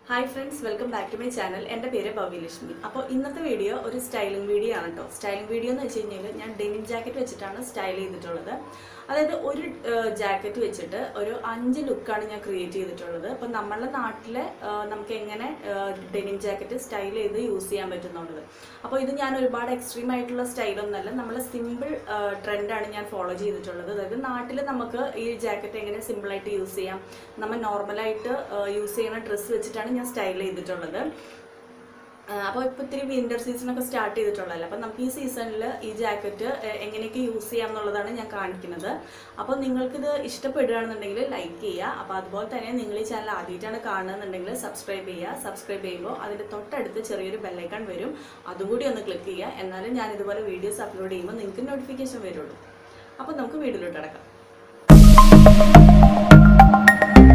Hi friends, welcome back to my channel. My name is Bhavya Lashmi. So, in this video, a styling video. Styling video is a denim jacket style. That is one jacket which is a 5 look create. So, we denim jacket style use. So, this is a extreme style. We simple trend follow. That is jacket simple use. We normal use dress style ചെയ്തിട്ടുള്ളത് അപ്പോൾ ഇപ്പോൾ ഇത്തിരി winter season ഒക്കെ start ചെയ്തിട്ടുള്ളതല്ലേ അപ്പോൾ നമുക്ക് ഈ സീസണിൽ ഈ ജാക്കറ്റ് എങ്ങനെയൊക്കെ യൂസ് ചെയ്യാം എന്നുള്ളതാണ് ഞാൻ കാണിക്കുന്നത് അപ്പോൾ നിങ്ങൾക്ക് ഇത് ഇഷ്ടപ്പെടുകയാണെന്നുണ്ടെങ്കിൽ ലൈക്ക് ചെയ്യുക അപ്പോൾ അതുപോലെ തന്നെ നിങ്ങൾ ഈ ചാനൽ ആദ്യമായിട്ടാണ് കാണുന്നതെന്നുണ്ടെങ്കിൽ സബ്സ്ക്രൈബ് ചെയ്യുമ്പോൾ അതിന്റെ തൊട്ടടുത്ത് ചെറിയൊരു ബെൽ ഐക്കൺ വരും അതും കൂടി ഒന്ന് ക്ലിക്ക് ചെയ്യുക എന്നാലും ഞാൻ ഇതുപോലെ വീഡിയോസ് അപ്ലോഡ് ചെയ്യുമ്പോൾ നിങ്ങൾക്ക് നോട്ടിഫിക്കേഷൻ വരുള്ളൂ അപ്പോൾ നമുക്ക് വീഡിയോയിലോട്ട് കടക്കാം